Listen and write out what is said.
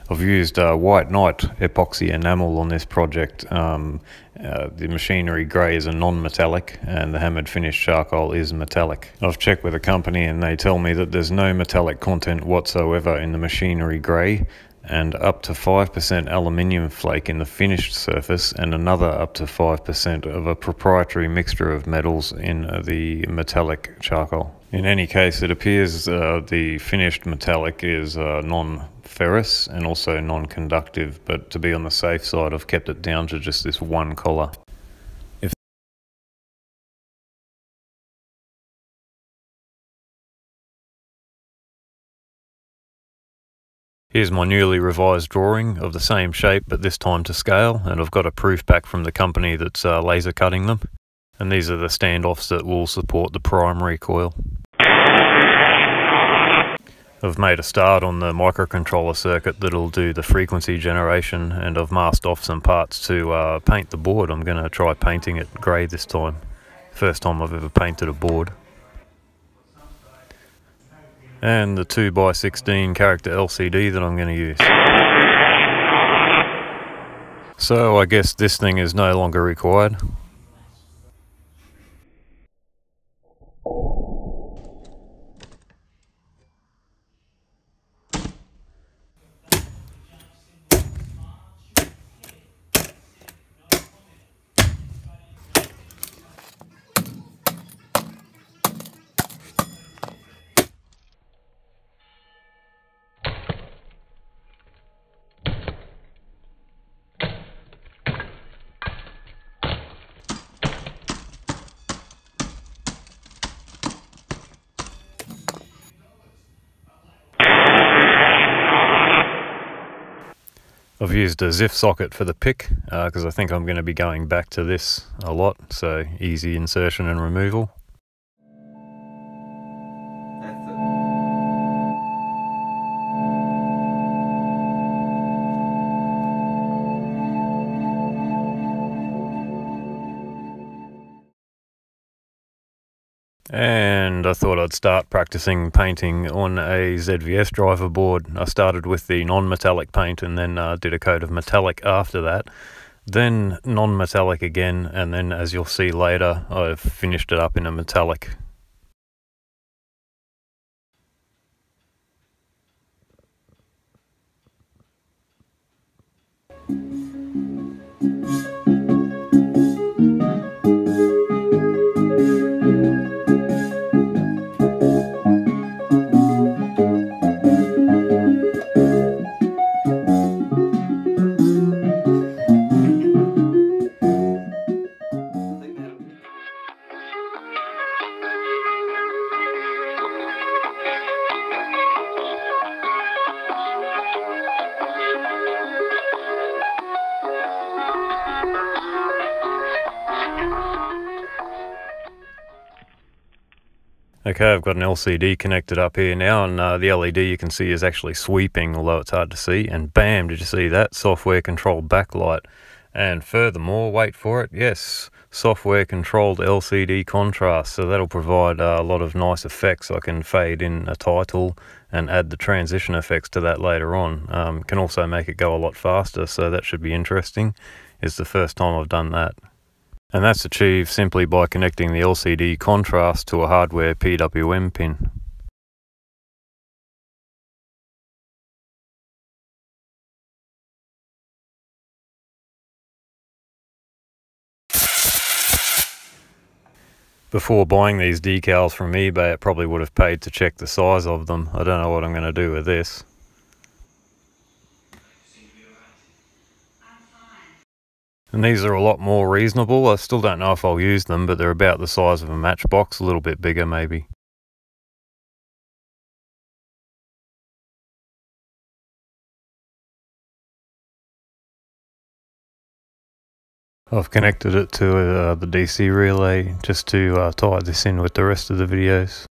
I've used White Knight epoxy enamel on this project. The machinery grey is a non-metallic and the hammered finish charcoal is metallic. I've checked with a company and they tell me that there's no metallic content whatsoever in the machinery grey, and up to 5% aluminium flake in the finished surface, and another up to 5% of a proprietary mixture of metals in the metallic charcoal. In any case, it appears the finished metallic is non-ferrous and also non-conductive, but to be on the safe side, I've kept it down to just this one colour. Here's my newly revised drawing of the same shape, but this time to scale, and I've got a proof back from the company that's laser cutting them. And these are the standoffs that will support the primary coil. I've made a start on the microcontroller circuit that'll do the frequency generation, and I've masked off some parts to paint the board. I'm going to try painting it grey this time. First time I've ever painted a board. And the 2x16 character LCD that I'm going to use. So I guess this thing is no longer required. I've used a ZIF socket for the pick because I think I'm going to be going back to this a lot, so easy insertion and removal. And I thought I'd start practicing painting on a ZVS driver board. I started with the non-metallic paint and then did a coat of metallic after that. Then non-metallic again, and then as you'll see later, I've finished it up in a metallic. Okay, I've got an LCD connected up here now, and the LED you can see is actually sweeping, although it's hard to see, and bam, did you see that? Software controlled backlight. And furthermore, wait for it, yes, software controlled LCD contrast, so that'll provide a lot of nice effects. I can fade in a title and add the transition effects to that later on. Can also make it go a lot faster, so that should be interesting. It's the first time I've done that. And that's achieved simply by connecting the LCD contrast to a hardware PWM pin. Before buying these decals from eBay, it probably would have paid to check the size of them. I don't know what I'm going to do with this. And these are a lot more reasonable. I still don't know if I'll use them, but they're about the size of a matchbox, a little bit bigger maybe. I've connected it to the DC relay just to tie this in with the rest of the videos.